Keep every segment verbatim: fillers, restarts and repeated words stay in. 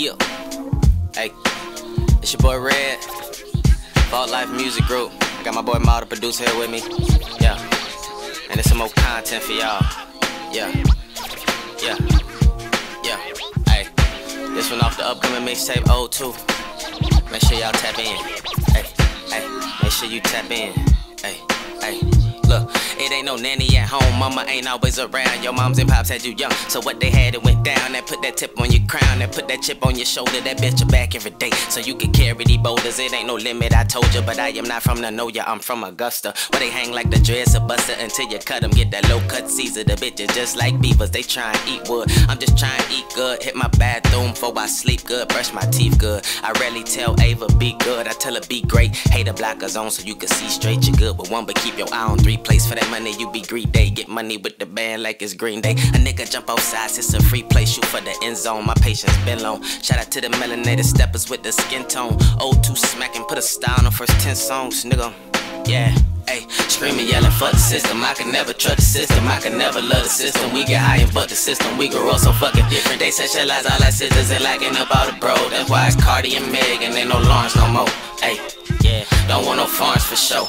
Yeah. Hey, it's your boy Red, Vault Life Music Group. I got my boy Mal, the producer, here with me. Yeah. And there's some more content for y'all. Yeah. Yeah. Yeah. Hey, this one off the upcoming mixtape Ode To. Make sure y'all tap in. Hey, hey, make sure you tap in. Hey, hey. Look, it ain't no nanny at home, mama ain't always around. Your moms and pops had you young, so what they had it went down. That put that tip on your crown, that put that chip on your shoulder, that bitch your back every day, so you can carry these boulders. It ain't no limit, I told you, but I am not from the know ya, I'm from Augusta, where they hang like the dreads of buster until you cut them. Get that low cut Caesar, the bitches just like beavers, they try and eat wood. I'm just trying to eat good, hit my bathroom before I sleep good, brush my teeth good. I rarely tell Ava be good, I tell her be great. Hater blockers on so you can see straight, you good with one, but keep your eye on three. Place for that money, you be greedy. Get money with the band like it's Green Day. A nigga jump off sides, it's a free play. Shoot for the end zone, my patience been long. Shout out to the melanated steppers with the skin tone. Ode To smacking, put a style on the first ten songs, nigga. Yeah, ayy, screaming, yelling, fuck the system. I can never trust the system, I can never love the system. We get high and fuck the system, we grow up so fucking different. They sexualize all our sisters and lacking about a bro. That's why it's Cardi and Meg and ain't no Lawrence no more. Ayy, yeah, don't want no farms for sure.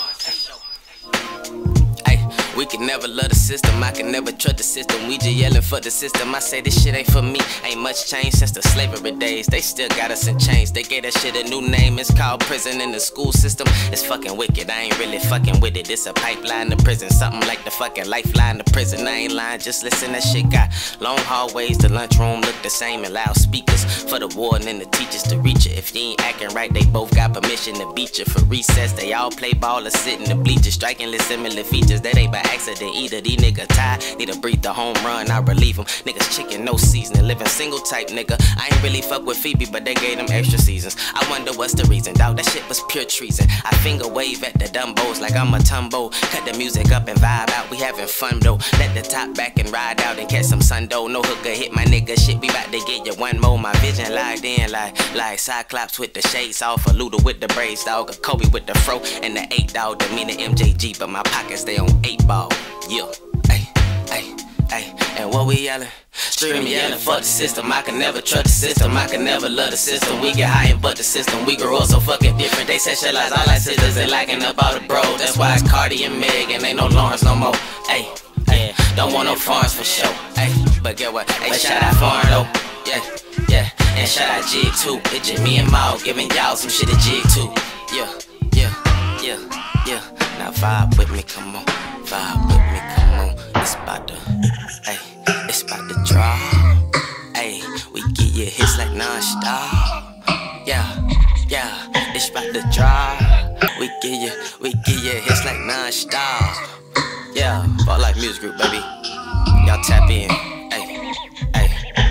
We can never love the system, I can never trust the system. We just yelling for the system, I say this shit ain't for me. Ain't much change since the slavery days, they still got us in chains. They gave that shit a new name, it's called prison in the school system. It's fucking wicked, I ain't really fucking with it. It's a pipeline to prison, something like the fucking lifeline to prison. I ain't lying, just listen, that shit got long hallways, the lunchroom look the same, and loudspeakers for the warden and the teachers to reach it. If you ain't acting right, they both got permission to beat you. For recess, they all play ball or sit in the bleachers, strikingly similar features that ain't by accident either. These niggas tired, need to breathe the home run, I relieve them. Niggas chicken, no seasoning, living single type nigga. I ain't really fuck with Phoebe, but they gave them extra seasons. I wonder what's the reason, dawg, that shit was pure treason. I finger wave at the dumbos like I'm a tumbo. Cut the music up and vibe out, we having fun though. Let the top back and ride out and catch some sun though. No hooker hit my nigga, shit, we bout to get you one more. My vision locked in like, like Cyclops with the shades off, a Luda with the braids, dawg, a Kobe with the fro, and the eight dog, the mean the M J G, but my pockets stay on eight ball. Yeah, ay, ay, ay, and what we yelling? Screaming, yelling, fuck the system. I can never trust the system, I can never love the system. We get high and butt the system, we grow up so fucking different. They sexualize all our sisters and lacking about a bro. That's why it's Cardi and Meg and ain't no Lawrence no more. Ay, ay, don't want no farms for sure. Ay, but get what? Ay, shout out foreign though. Yeah, yeah, and shout out Jig too. It's just me and Mal giving y'all some shit to Jig too. Yeah, yeah, yeah, yeah. Now vibe with me, come on. Vibe with me, come on. It's about to, ayy, it's about to draw. Ayy, we get you hits like non-stop. Yeah, yeah, it's about to draw. We get you, we get you hits like non-stop. Yeah, Vault Life Music Group, baby. Y'all tap in. Ayy, ayy,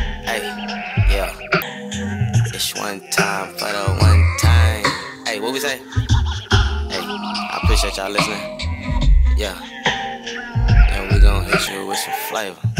ayy, yeah. It's one time for the one time. Ayy, what we say? Ayy, I appreciate y'all listening. Yeah. And we gon' hit you with some flavor.